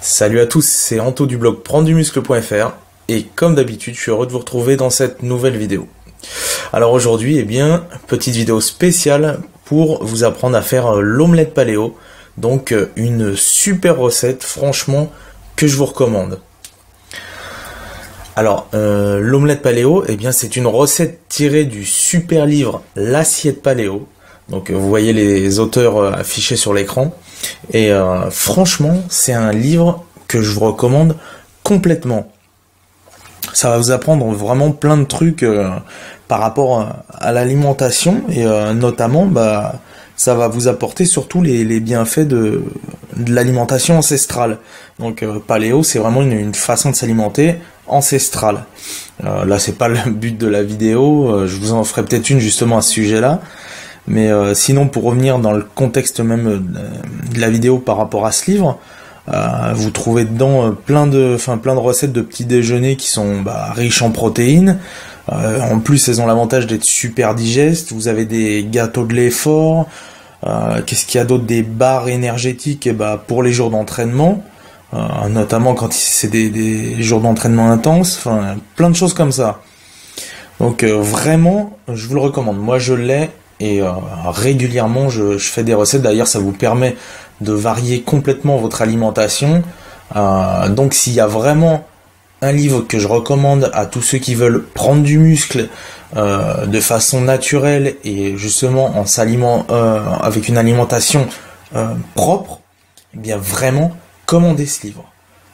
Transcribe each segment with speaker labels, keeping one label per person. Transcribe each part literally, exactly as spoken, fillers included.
Speaker 1: Salut à tous, c'est Anto du blog prendre du muscle point F R et comme d'habitude, je suis heureux de vous retrouver dans cette nouvelle vidéo. Alors aujourd'hui, eh bien, petite vidéo spéciale pour vous apprendre à faire l'omelette paléo, donc une super recette, franchement, que je vous recommande. Alors, euh, l'omelette paléo, eh bien, c'est une recette tirée du super livre L'assiette paléo. Donc, vous voyez les auteurs affichés sur l'écran. Et euh, franchement, c'est un livre que je vous recommande complètement. Ça va vous apprendre vraiment plein de trucs euh, par rapport à, à l'alimentation et euh, notamment, bah, ça va vous apporter surtout les, les bienfaits de, de l'alimentation ancestrale. Donc euh, paléo, c'est vraiment une, une façon de s'alimenter ancestrale. Euh, là, c'est pas le but de la vidéo. Euh, je vous en ferai peut-être une justement à ce sujet-là. Mais euh, sinon, pour revenir dans le contexte même de la vidéo par rapport à ce livre, euh, vous trouvez dedans plein de, enfin plein de recettes de petits déjeuners qui sont bah, riches en protéines. Euh, en plus, elles ont l'avantage d'être super digestes. Vous avez des gâteaux de lait forts. Euh, Qu'est-ce qu'il y a d'autre? Des barres énergétiques, et bah, pour les jours d'entraînement, euh, notamment quand c'est des, des jours d'entraînement intenses. Enfin, plein de choses comme ça. Donc euh, vraiment, je vous le recommande. Moi, je l'ai. Et euh, régulièrement je, je fais des recettes. D'ailleurs, ça vous permet de varier complètement votre alimentation. Euh, donc s'il y a vraiment un livre que je recommande à tous ceux qui veulent prendre du muscle euh, de façon naturelle et justement en s'alimentant euh, avec une alimentation euh, propre, eh bien vraiment commandez ce livre.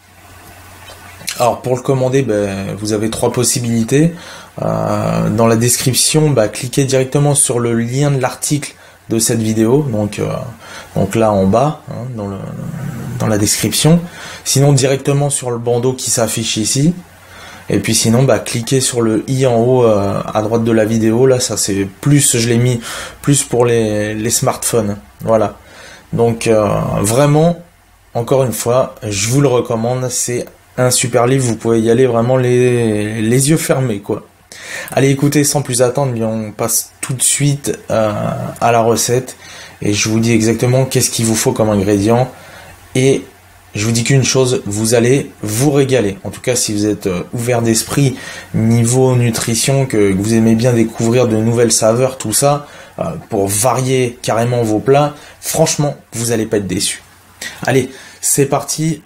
Speaker 1: Alors pour le commander, ben, vous avez trois possibilités. Euh, dans la description, bah, cliquez directement sur le lien de l'article de cette vidéo, donc, euh, donc là en bas, hein, dans, le, dans la description. Sinon directement sur le bandeau qui s'affiche ici. Et puis sinon, bah, cliquez sur le i en haut euh, à droite de la vidéo. Là, ça c'est plus, je l'ai mis plus pour les, les smartphones. Voilà. Donc euh, vraiment, encore une fois, je vous le recommande. C'est un super livre. Vous pouvez y aller vraiment les, les yeux fermés, quoi. Allez, écoutez, sans plus attendre, bien, on passe tout de suite euh, à la recette et je vous dis exactement qu'est-ce qu'il vous faut comme ingrédient et je vous dis qu'une chose, vous allez vous régaler. En tout cas, si vous êtes euh, ouvert d'esprit niveau nutrition, que, que vous aimez bien découvrir de nouvelles saveurs, tout ça, euh, pour varier carrément vos plats, franchement, vous n'allez pas être déçus. Allez, c'est parti.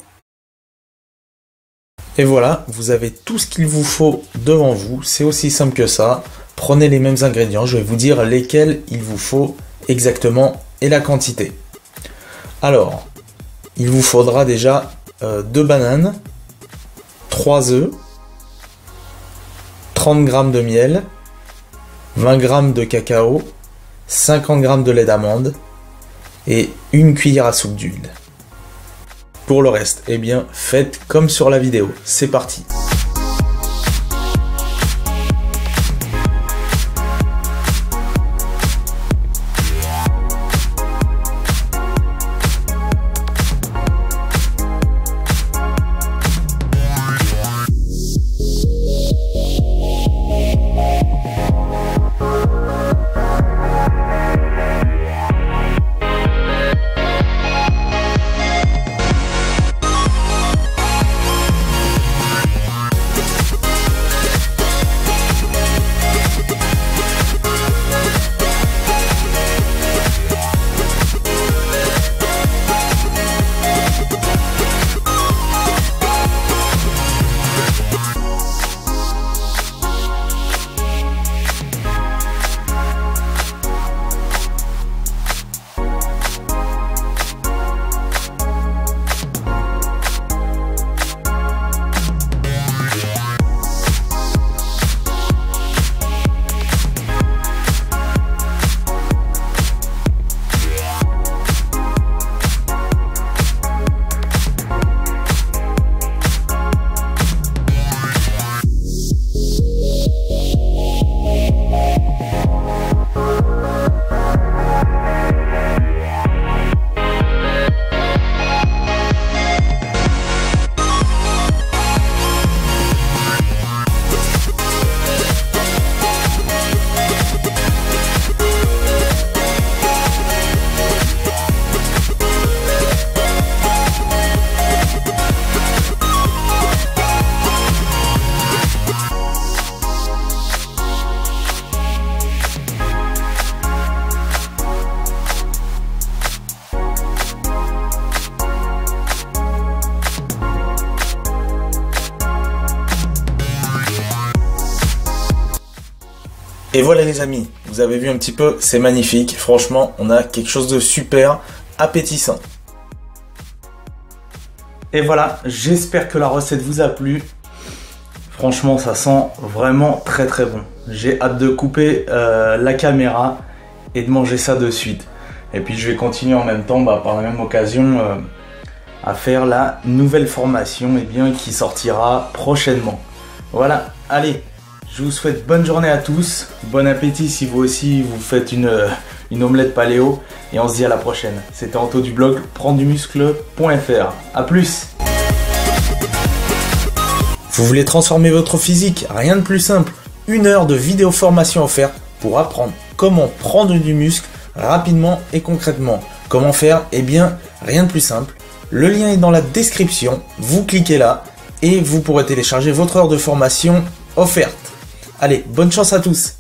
Speaker 1: Et voilà, vous avez tout ce qu'il vous faut devant vous, c'est aussi simple que ça. Prenez les mêmes ingrédients, je vais vous dire lesquels il vous faut exactement et la quantité. Alors, il vous faudra déjà euh, deux bananes, trois œufs, trente grammes de miel, vingt grammes de cacao, cinquante grammes de lait d'amande et une cuillère à soupe d'huile. Pour le reste, eh bien, faites comme sur la vidéo. C'est parti. Et voilà les amis, vous avez vu un petit peu, c'est magnifique. Franchement, on a quelque chose de super appétissant. Et voilà, j'espère que la recette vous a plu. Franchement, ça sent vraiment très très bon. J'ai hâte de couper euh, la caméra et de manger ça de suite. Et puis je vais continuer en même temps, bah, par la même occasion, euh, à faire la nouvelle formation, eh bien, qui sortira prochainement. Voilà, allez, je vous souhaite bonne journée à tous. Bon appétit si vous aussi vous faites une, une omelette paléo. Et on se dit à la prochaine. C'était Anto du blog prendre du muscle point F R. A plus. Vous voulez transformer votre physique? Rien de plus simple. Une heure de vidéo formation offerte pour apprendre comment prendre du muscle rapidement et concrètement. Comment faire? Eh bien, rien de plus simple. Le lien est dans la description. Vous cliquez là et vous pourrez télécharger votre heure de formation offerte. Allez, bonne chance à tous!